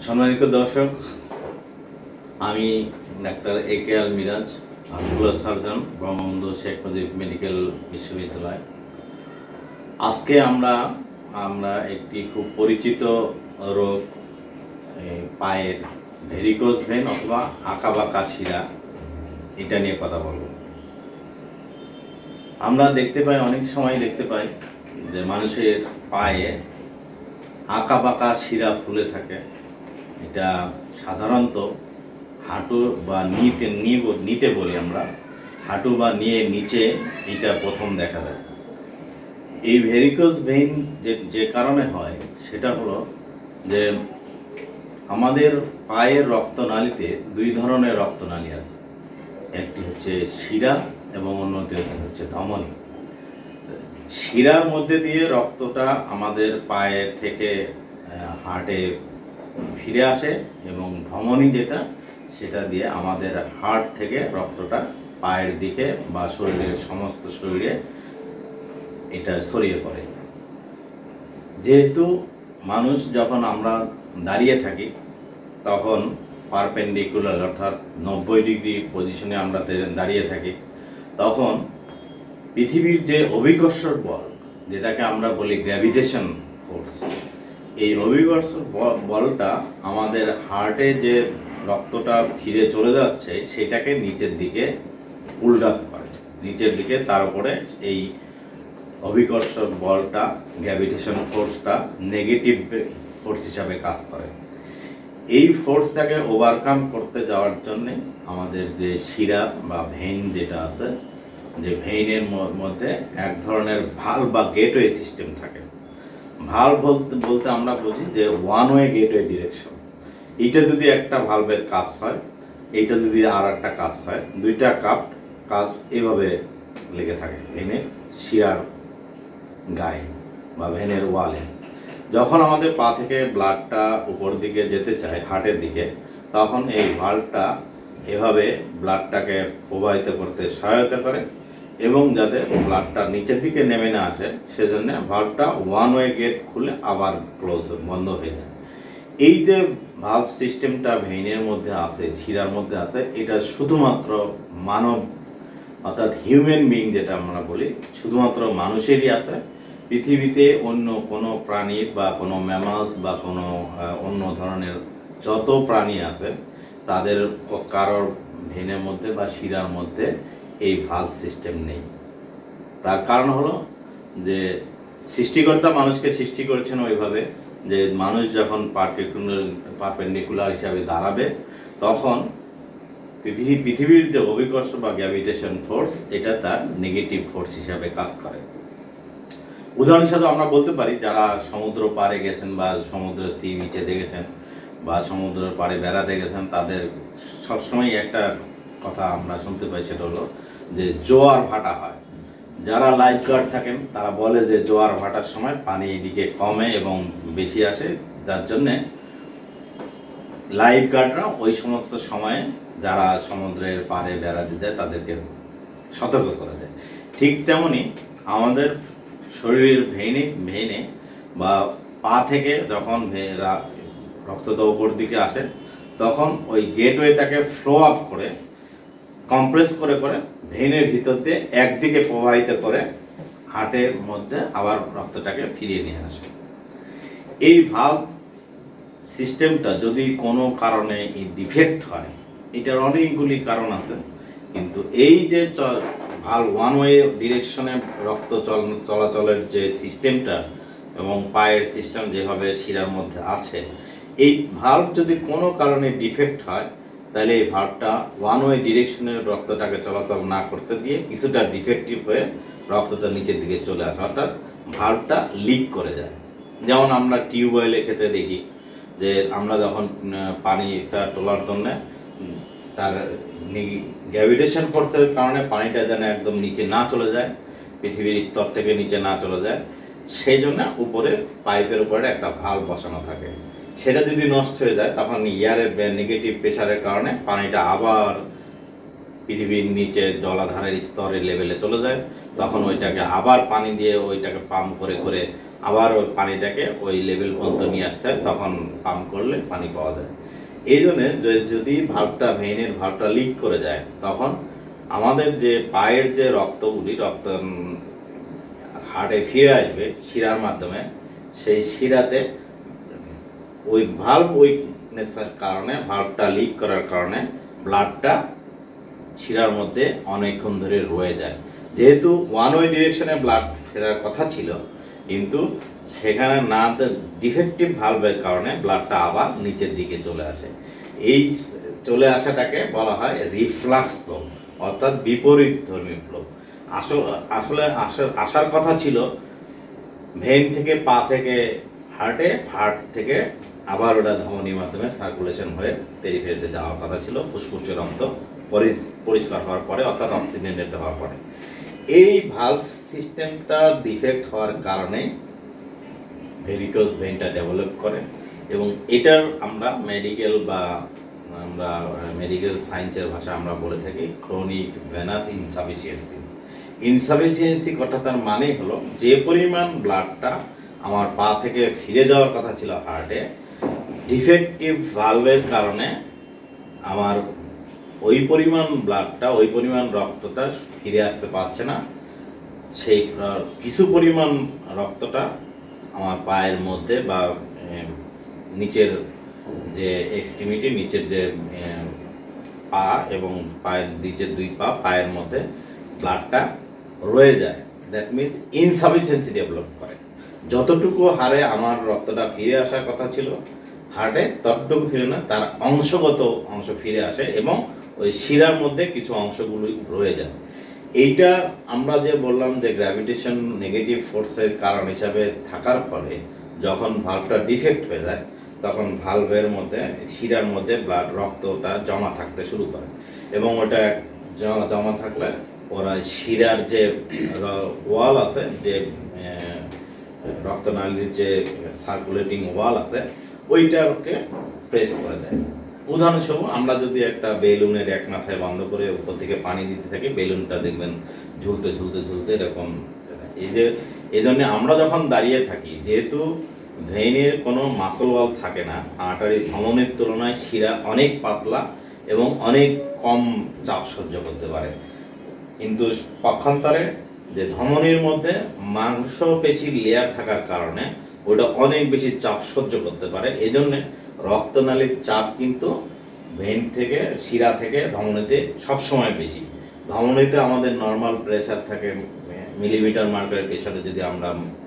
সম্মানিত দর্শক, আমি doctor A K Al Miraj, vascular surgeon, Bangabandhu Sheikh Mujib medical বিশ্ববিদ্যালয়। আজকে আমরা একটি খুব পরিচিত রোগ, পায়ের ভেরিকোজ ভেন অথবা আঁকাবাঁকা শিরা, এটা নিয়ে কথা বলব। আমরা অনেক সময় দেখতে পাই যে মানুষের পায়ে আঁকাবাঁকা শিরা ফুলে থাকে। এটা সাধারণত হাঁটু বা নিতে বলি আমরা, হাঁটু বা নিচে এটা প্রথম দেখা যায়। এই ভেরিকোজ ভেইন যে কারণে হয় সেটা হলো যে আমাদের পায়ের রক্তনালীতে দুই ধরনের রক্তনালী আছে, একটি হচ্ছে শিরা এবং অন্যটি হচ্ছে ধমনী। শিরার মধ্যে দিয়ে রক্তটা আমাদের পায়ের থেকে হার্টে ফিরে আসে এবং ধমনী সেটা দিয়ে আমাদের হার্ট থেকে রক্তটা পায়ের দিকে বা শরীরের সমস্ত শরীরে এটা ছড়িয়ে পড়ে। যেহেতু মানুষ যখন আমরা দাঁড়িয়ে থাকি তখন পারপেন্ডিকুলার অর্থাৎ 90 ডিগ্রি পজিশনে আমরা দাঁড়িয়ে থাকি, তখন পৃথিবীর যে অভিকর্ষণ বল, যেটাকে আমরা বলি গ্র্যাভিটেশন ফোর্স, এই অভিকর্ষণ বলটা আমাদের হার্টে যে রক্তটা ফিরে চলে যাচ্ছে সেটাকে নিচের দিকে পুল আপ করে, নিচের দিকে। তার উপরে এই অভিকর্ষণ বলটা, গ্র্যাভিটেশন ফোর্সটা নেগেটিভ ফোর্স হিসাবে কাজ করে। এই ফোর্সটাকে ওভারকাম করতে যাওয়ার জন্যে আমাদের যে শিরা বা ভেইন যেটা আছে, যে ভেইনের মধ্যে এক ধরনের ভালভ বা গেটওয়ে সিস্টেম থাকে। ভালভ বলতে আমরা বুঝি যে ওয়ান ওয়ে গেটওয়ে ডিরেকশন। এইটা যদি একটা ভালভের কাজ হয়, এইটা যদি আর একটা কাজ হয়, দুইটা কাজ এভাবে লেগে থাকে ভেনের শিরার গায়ে বা ভেনের ওয়ালে। যখন আমাদের পা থেকে ব্লাডটা উপর দিকে যেতে চায় হার্টের দিকে, তখন এই ভালভটা এভাবে ব্লাডটাকে প্রবাহিত করতে সহায়তা করে এবং যাতে ব্লাডটা নিচের দিকে নেমে না আসে সেজন্য ভালভটা ওয়ান ওয়ে গেট খুলে আবার বন্ধ হয়ে যায়। এই যে ভালভ সিস্টেমটা ভেইনের মধ্যে আছে, শিরার মধ্যে আছে, এটা শুধুমাত্র মানব অর্থাৎ হিউম্যান বিইং যেটা আমরা বলি, শুধুমাত্র মানুষেরই আছে। পৃথিবীতে অন্য কোনো প্রাণীর বা কোনো ম্যামালস বা কোনো অন্য ধরনের যত প্রাণী আছে তাদের কারোর ভেনের মধ্যে বা শিরার মধ্যে এই ভালভ সিস্টেম নেই। তার কারণ হলো যে সৃষ্টিকর্তা মানুষকে সৃষ্টি করেছেন ওইভাবে যে মানুষ যখন পারপেন্ডিকুলার হিসাবে দাঁড়াবে তখন পৃথিবীর যে অভিকর্ষ বা গ্র্যাভিটেশন ফোর্স, এটা তার নেগেটিভ ফোর্স হিসাবে কাজ করে। উদাহরণ হিসাবে আমরা বলতে পারি, যারা সমুদ্র পাড়ে গেছেন বা সমুদ্র সি বিচে দেখেছেন বা সমুদ্রের পাড়ে বেড়াতে গেছেন, তাদের সবসময় একটা কথা আমরা শুনতে পাই, সেটা হলো যে জোয়ার ভাটা হয়। যারা লাইফ গার্ড থাকেন তারা বলে যে জোয়ার ভাটার সময় পানি এদিকে কমে এবং বেশি আসে, যার জন্যে লাইফ গার্ডরা ওই সমস্ত সময়ে যারা সমুদ্রের পাড়ে বেড়াতে যায় তাদেরকে সতর্ক করে দেয়। ঠিক তেমনি আমাদের শরীরের ভেইনে বা পা থেকে যখন রক্তটা উপর দিকে আসে, তখন ওই গেটওয়েটাকে ফ্লো আপ করে, কম্প্রেস করে ভেইনের ভিতর দিয়ে একদিকে প্রবাহিত করে হার্টের মধ্যে আবার রক্তটাকে ফিরিয়ে নিয়ে আসে। এই ভালভ সিস্টেমটা যদি কোনো কারণে ডিফেক্ট হয়, এটার অনেকগুলি কারণ আছে, কিন্তু এই যে ভালভ ওয়ান ওয়ে ডিরেকশনে রক্ত চলাচলের যে সিস্টেমটা এবং পায়ের সিস্টেম যেভাবে শিরার মধ্যে আছে, এই ভালভ যদি কোনো কারণে ডিফেক্ট হয় তাহলে এই ভালভটা ওয়ান ওয়ে ডিরেকশনে রক্তটাকে চলাচল না করতে দিয়ে কিছুটা ডিফেক্টিভ হয়ে রক্তটা নিচের দিকে চলে আসে, অর্থাৎ ভালভটা লিক করে যায়। যেমন আমরা টিউবওয়েলের ক্ষেত্রে দেখি যে আমরা যখন পানিটা তোলার জন্য তার গ্র্যাভিটেশন ফোর্সের কারণে পানিটা যেন একদম নিচে না চলে যায়, পৃথিবীর স্তর থেকে নিচে না চলে যায়, সেই জন্য উপরে পাইপের উপরে একটা ভালভ বসানো থাকে। সেটা যদি নষ্ট হয়ে যায় তখন এয়ারের নেগেটিভ প্রেশারের কারণে পানিটা আবার পৃথিবীর নিচে জলাধারের স্তরের লেভেলে চলে যায়। তখন ওইটাকে আবার পানি দিয়ে ওইটাকে পাম্প করে আবার ওই পানিটাকে ওই লেভেল পর্যন্ত নিয়ে আসতে হয়, তখন পাম্প করলে পানি পাওয়া যায়। এই জন্যে যদি ভাল্বটা, ভেইনের ভাল্বটা লিক করে যায়, তখন আমাদের যে পায়ের যে রক্ত হার্টে ফিরে আসবে শিরার মাধ্যমে, সেই শিরাতে ওই ভাল্ব উইকনেসের কারণে, ভাল্বটা লিক করার কারণে ব্লাডটা শিরার মধ্যে অনেকক্ষণ ধরে রয়ে যায়। যেহেতু ওয়ান ওয়ে ডিরেকশনে ব্লাড ফেরার কথা ছিল, কিন্তু সেখানে না, ডিফেক্টিভ ভালভের কারণে ব্লাডটা আবার নিচের দিকে চলে আসে। এই চলে আসাটাকে বলা হয় রিফ্লাক্স ফ্লো, অর্থাৎ বিপরীত ধর্মী ফ্লো। আসলে আসার কথা ছিল ভেইন থেকে পা থেকে হার্টে, হার্ট থেকে আবার ওটা ধমনির মাধ্যমে সার্কুলেশন হয়ে পেরিফেরিতে যাওয়ার কথা ছিল, ফুসফুসের রক্ত পরিষ্কার হওয়ার পরে, অর্থাৎ অক্সিজেনেটেড হওয়ার পরে। এই ভালভ সিস্টেমটা ডিফেক্ট হওয়ার কারণে ভেরিকোজ ভেইনটা ডেভেলপ করে, এবং এটার আমরা মেডিকেল সায়েন্সের ভাষা আমরা বলে থাকি ক্রনিক ভেনাস ইনসাফিসিয়েন্সি। ইনসাফিসিয়েন্সি কথাটার মানে হলো যে পরিমাণ ব্লাডটা আমার পা থেকে ফিরে যাওয়ার কথা ছিল হার্টে, ডিফেক্টিভ ভালভের কারণে আমার ওই পরিমাণ ব্লাডটা, ওই পরিমাণ রক্তটা ফিরে আসতে পারছে না। সেই কিছু পরিমাণ রক্তটা আমার পায়ের মধ্যে বা নিচের যে এক্সট্রিমিটি, নিচের যে পা এবং পায়ের নিচের দুই পা, পায়ের মধ্যে ব্লাডটা রয়ে যায়। দ্যাট মিনস ইনসাফিসিয়েন্সি ডেভেলপ করে। যতটুকু হারে আমার রক্তটা ফিরে আসার কথা ছিল হার্টে, ততটুকু ফিরে না, তার অংশ ফিরে আসে, এবং ওই শিরার মধ্যে কিছু অংশগুলো রয়ে যায়। এইটা আমরা যে বললাম যে গ্র্যাভিটেশন নেগেটিভ ফোর্সের কারণ হিসাবে থাকার ফলে যখন ভালভটা ডিফেক্ট হয়ে যায়, তখন ভালভের মধ্যে, শিরার মধ্যে রক্তটা জমা থাকতে শুরু করে, এবং ওটা জমা থাকলে ওরা শিরার যে ওয়াল আছে, যে রক্তনালীর যে সার্কুলেটিং ওয়াল আছে, ওইটাকে প্রেস করে দেয়। উদাহরণস্বরূপ আমরা যদি একটা বেলুনের এক মাথায় বন্ধ করে উপর থেকে পানি দিতে থাকি, বেলুনটা দেখবেন ঝুলতে ঝুলতে ঝুলতে এরকম। এই জন্য আমরা যখন দাঁড়িয়ে থাকি, যেহেতু ভেইনের কোনো মাসল ওয়াল থাকে না, আর্টারি ধমনের তুলনায় শিরা অনেক পাতলা এবং অনেক কম চাপ সহ্য করতে পারে, কিন্তু পক্ষান্তরে যে ধমনির মধ্যে মাংসপেশির লেয়ার থাকার কারণে ওটা অনেক বেশি চাপ সহ্য করতে পারে। এই জন্যে রক্তনালীর চাপ কিন্তু ভেইন থেকে, শিরা থেকে ধমনীতে সবসময় বেশি। ধমনীতে আমাদের নর্মাল প্রেশার থাকে মিলিমিটার মার্কারের প্রেশারে, যদি আমরা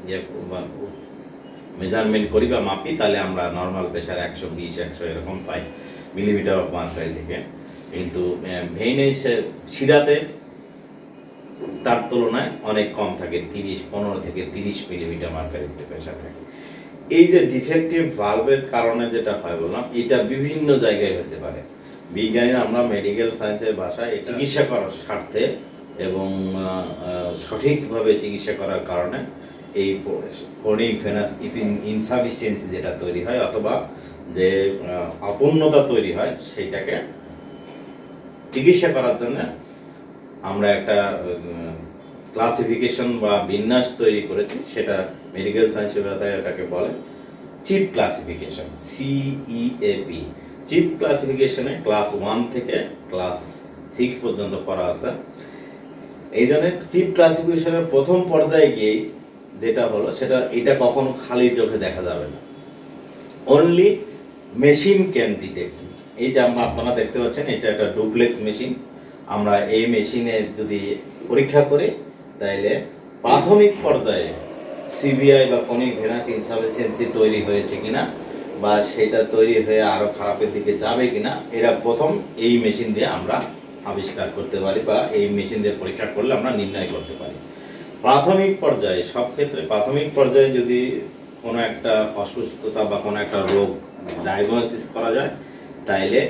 মেজারমেন্ট করি বা মাপি, তাহলে আমরা নর্মাল প্রেশার 120, 100 এরকম পাই মিলিমিটার অফ মার্কারি থেকে। কিন্তু ভেইনে, শিরাতে তার তুলনায় অনেক কম থাকে, 15 থেকে 30 মিলিমিটার মার্কারি প্রেশার থাকে। এই যে ডিফেক্টিভ ভালভের কারণে যেটা হয় বললাম, এটা বিভিন্ন জায়গায় হতে পারে। বিজ্ঞানীরা, আমরা মেডিকেল সায়েন্সের ভাষায় চিকিৎসা করার স্বার্থে এবং সঠিকভাবে চিকিৎসা করার কারণে এই ক্রনিক ভেনাস ইনসাফিসিয়েন্সি যেটা তৈরি হয়, অথবা যে অপূর্ণতা তৈরি হয়, সেইটাকে চিকিৎসা করার জন্য আমরা একটা ক্লাসিফিকেশন বা বিন্যাস তৈরি করেছি। সেটা মেডিকেল সায়েন্সের ভাষায় এটাকে বলে চিপ ক্লাসিফিকেশন, CEAP। চিপ ক্লাসিফিকেশনে ক্লাস 1 থেকে ক্লাস 6 পর্যন্ত করা আছে। এই জন্য চিপ ক্লাসিফিকেশনের প্রথম পর্যায়ে গিয়ে যেটা হলো, এটা কখনো খালি চোখে দেখা যাবে না, অনলি মেশিন ক্যান ডিটেক্ট। এই যে আপনারা দেখতে পাচ্ছেন, এটা একটা ডুপ্লেক্স মেশিন। আমরা এই মেশিনে যদি পরীক্ষা করি, তাইলে প্রাথমিক পর্যায়ে সিবিআই বা ক্রনিক ভেনাস ইনসাফিসিয়েন্সি তৈরি হয়েছে কিনা, বা সেটা তৈরি হয়ে আরো খারাপের দিকে যাবে কিনা, এরা প্রথম এই মেশিন দিয়ে আমরা আবিষ্কার করতে পারি, বা এই মেশিন দিয়ে পরীক্ষা করলে আমরা নির্ণয় করতে পারি। প্রাথমিক পর্যায়ে, সব ক্ষেত্রে প্রাথমিক পর্যায়ে যদি কোনো একটা অসুস্থতা বা কোনো একটা রোগ ডায়াগনোসিস করা যায়, তাইলে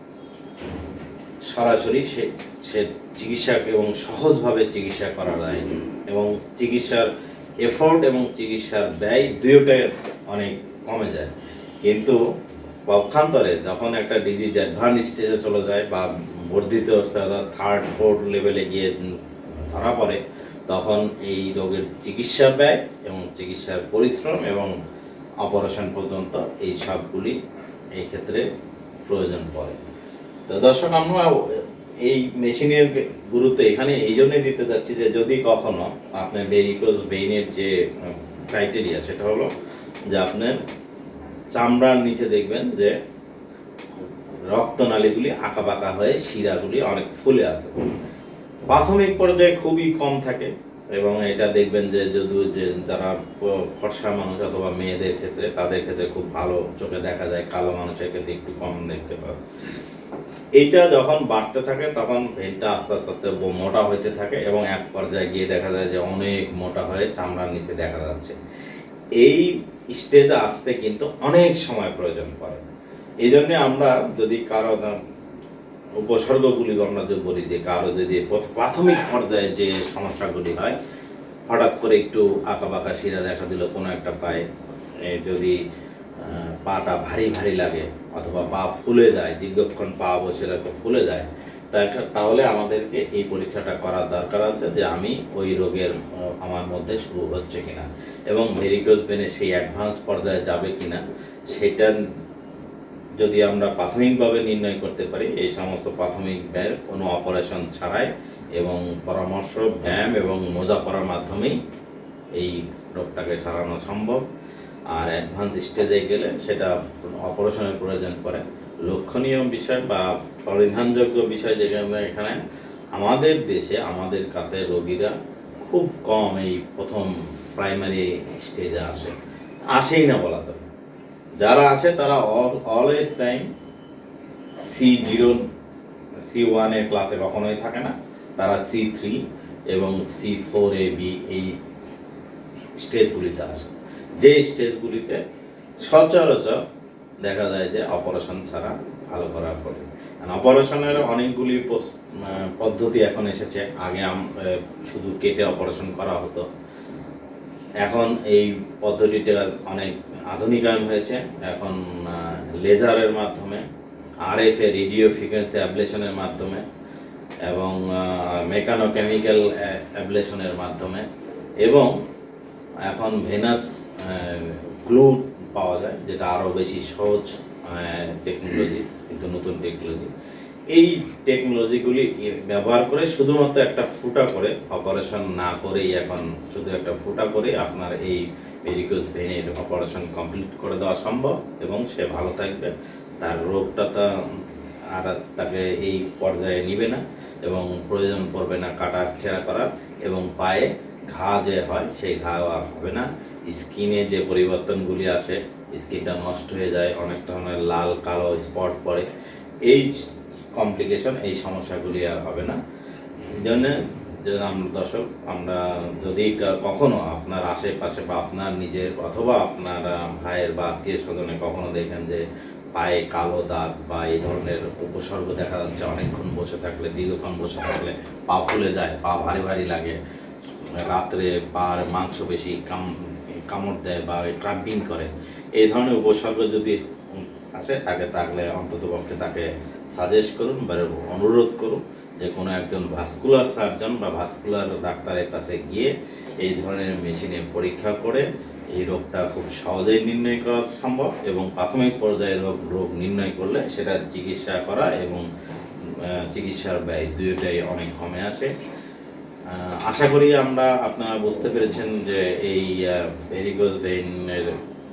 সরাসরি সে চিকিৎসা এবং সহজভাবে চিকিৎসা করা যায়, এবং চিকিৎসার এফোর্ট এবং চিকিৎসার ব্যয় দুটোই অনেক কমে যায়। কিন্তু পক্ষান্তরে যখন একটা ডিজিজ অ্যাডভান্স স্টেজে চলে যায় বা বর্ধিত অবস্থায়, অর্থাৎ 3rd, 4th লেভেলে গিয়ে ধরা পড়ে, তখন এই রোগের চিকিৎসা ব্যয় এবং চিকিৎসার পরিশ্রম এবং অপারেশন পর্যন্ত এই সবগুলি এই ক্ষেত্রে প্রয়োজন পড়ে। তো দর্শক, আমরা এই মেশিনের গুরুত্ব এখানে এই জন্যই দিতে যাচ্ছি যে যদি কখনো আপনার ভেরিকোজ ভেইনের যে ক্রাইটেরিয়া সেটা হলো যে আপনার চামড়ার নিচে দেখবেন যে রক্তনালীগুলি আঁকাবাঁকা হয়ে শিরাগুলি অনেক ফুলে আসে। প্রাথমিক পর্যায়ে খুবই কম থাকে এবং এটা দেখবেন যে যদিও যে যারা ফর্সা মানুষ অথবা মেয়েদের ক্ষেত্রে তাদের ক্ষেত্রে খুব ভালো চোখে দেখা যায়, কালো মানুষের ক্ষেত্রে একটু কম দেখতে পাবে। এইটা যখন বাড়তে থাকে তখন ভেনটা আস্তে আস্তে আস্তে মোটা হইতে থাকে এবং এক পর্যায়ে গিয়ে দেখা যায় যে অনেক মোটা হয়ে চামড়ার নিচে দেখা যাচ্ছে। এই স্টেজে আসতে কিন্তু অনেক সময় প্রয়োজন পড়ে। এই জন্যে আমরা যদি কারো উপসর্গগুলি আমরা যদি বলি যে কারো যদি প্রাথমিক পর্যায়ে যে সমস্যাগুলি হয়, হঠাৎ করে একটু আঁকাবাঁকা শিরা দেখা দিল কোনো একটা পায়ে, যদি পাটা ভারী ভারী লাগে অথবা পা ফুলে যায়, দীর্ঘক্ষণ পা বসে রাখে ফুলে যায়, তাহলে আমাদেরকে এই পরীক্ষাটা করার দরকার আছে যে আমি ওই রোগের আমার মধ্যে শুরু হচ্ছে কিনা এবং ভেরিকোজ ভেনে সেই অ্যাডভান্স পর্যায়ে যাবে কিনা সেটা যদি আমরা প্রাথমিকভাবে নির্ণয় করতে পারি, এই সমস্ত প্রাথমিক ব্যয়ের কোনো অপারেশন ছাড়াই এবং পরামর্শ, ব্যায়াম এবং মোজা পরার মাধ্যমেই এই রোগটাকে সারানো সম্ভব। আর অ্যাডভান্স স্টেজে গেলে সেটা অপারেশনের প্রয়োজন পড়ে। লক্ষণীয় বিষয় বা পরিধানযোগ্য বিষয় যেখানে এখানে আমাদের দেশে আমাদের কাছে রোগীরা খুব কম এই প্রথম প্রাইমারি স্টেজে আসেই না বলা যাবে। যারা আসে তারা অলওয়েজ টাইম C0 C1 এর ক্লাসে কখনোই থাকে না, তারা C3 এবং C4A-B এই স্টেজগুলিতে আসে, যে স্টেজগুলিতে সচরাচর দেখা যায় যে অপারেশন ছাড়া ভালো করা পড়ে। অপারেশনের অনেকগুলি পদ্ধতি এখন এসেছে। আগে শুধু কেটে অপারেশন করা হতো, এখন এই পদ্ধতিটা অনেক আধুনিকায়ন হয়েছে। এখন লেজারের মাধ্যমে, RFA রেডিও ফ্রিকোয়েন্সি অ্যাবলেশনের মাধ্যমে এবং মেকানোকেমিক্যাল অ্যাবলেশনের মাধ্যমে এবং এখন ভেনাস গ্লু পাওয়া যায়, যেটা আরও বেশি সহজ টেকনোলজি, কিন্তু নতুন টেকনোলজি। এই টেকনোলজিগুলি ব্যবহার করে শুধুমাত্র একটা ফুটা করে অপারেশন না করেই এখন শুধু একটা ফুটা করে আপনার এই ভেরিকোজ ভেনের অপারেশন কমপ্লিট করে দেওয়া সম্ভব এবং সে ভালো থাকবে, তার রোগটা আর তাকে এই পর্যায়ে নিবে না এবং প্রয়োজন পড়বে না কাটা ছেঁড়া করার, এবং পায়ে ঘা যে হয় সেই ঘা আর হবে না। স্কিনে যে পরিবর্তনগুলি আসে, স্কিনটা নষ্ট হয়ে যায়, অনেক ধরনের লাল কালো স্পট পড়ে, এই কমপ্লিকেশন, এই সমস্যাগুলি আর হবে না। এই জন্য দর্শক, আমরা যদি কখনো আপনার আশেপাশে বা আপনার নিজের অথবা আপনার ভাইয়ের বা আত্মীয় স্বজনে কখনো দেখেন যে পায়ে কালো দাগ বা এই ধরনের উপসর্গ দেখা যাচ্ছে, অনেকক্ষণ বসে থাকলে, দীর্ঘক্ষণ বসে থাকলে পা ফুলে যায়, পা ভারী ভারী লাগে, রাত্রে পার মাংস বেশি কামড় দেয় বা ক্রাম্পিং করে, এই ধরনের উপসর্গ যদি আসে তাহলে অন্ততপক্ষে তাকে সাজেস্ট করুন বা অনুরোধ করুন যে কোনো একজন ভাস্কুলার সার্জন বা ভাস্কুলার ডাক্তারের কাছে গিয়ে এই ধরনের মেশিনে পরীক্ষা করে এই রোগটা খুব সহজেই নির্ণয় করা সম্ভব এবং প্রাথমিক পর্যায়ে রোগ নির্ণয় করলে সেটা চিকিৎসা করা এবং চিকিৎসার ব্যয় দুইটাই অনেক কমে আসে। আশা করি আপনারা বুঝতে পেরেছেন যে এই ভেরিকোজ ভেইনের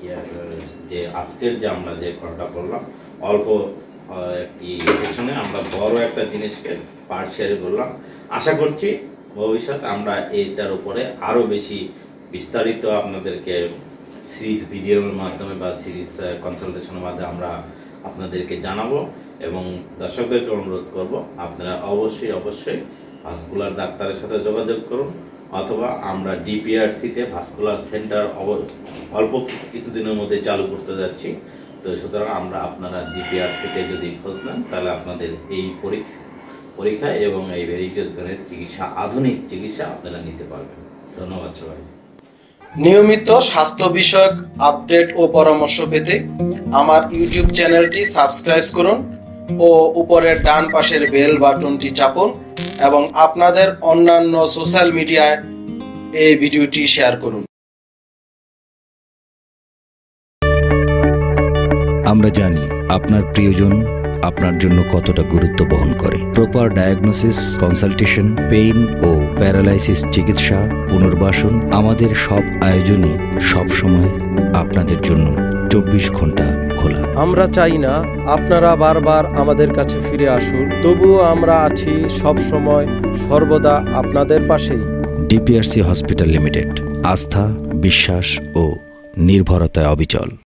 যে আজকের যে আমরা যে কথাটা বললাম, অল্প একটি সেকশনে আমরা বড় একটা জিনিসকে পার্সিয়ালি বললাম। আশা করছি ভবিষ্যতে আমরা এইটার উপরে আরও বেশি বিস্তারিত আপনাদেরকে সিরিজ ভিডিওর মাধ্যমে বা সিরিজ কনসালটেশনের মাধ্যমে আমরা আপনাদেরকে জানাবো এবং দর্শকদেরকে অনুরোধ করব আপনারা অবশ্যই ভাস্কুলার ডাক্তারের সাথে যোগাযোগ করুন, অথবা আমরা ডিপিআরসিতে ভাস্কুলার সেন্টার অল্প কিছুদিনের মধ্যে চালু করতে যাচ্ছি। তো সুতরাং আপনারা ডিপিআরসিতে যদি খোঁজ নেন তাহলে আপনাদের এই পরীক্ষা এবং এই ভেরিকোজ ভেনের চিকিৎসা, আধুনিক চিকিৎসা আপনারা নিতে পারবেন। ধন্যবাদ সবাই। নিয়মিত স্বাস্থ্য বিষয়ক আপডেট ও পরামর্শ পেতে আমার ইউটিউব চ্যানেলটি সাবস্ক্রাইব করুন ও উপরের ডান পাশের বেল বাটনটি চাপুন এবং আপনাদের অন্যান্য সোশ্যাল মিডিয়ায় এই ভিডিওটি শেয়ার করুন। আমরা জানি আপনার প্রিয়জন আপনার জন্য কতটা গুরুত্ব বহন করে। প্রপার ডায়াগনোসিস, কনসালটেশন, পেইন ও প্যারালাইসিস চিকিৎসা, পুনর্বাসন, আমাদের সব আয়োজনে সবসময় আপনাদের জন্য 24 ঘন্টা খোলা। আমরা চাই না আপনারা বারবার আমাদের কাছে ফিরে আসুন, তবুও আমরা আছি সব সময় সর্বদা আপনাদের পাশেই। ডিপিআরসি হসপিটাল লিমিটেড, আস্থা, বিশ্বাস ও নির্ভরতায় অবিচল।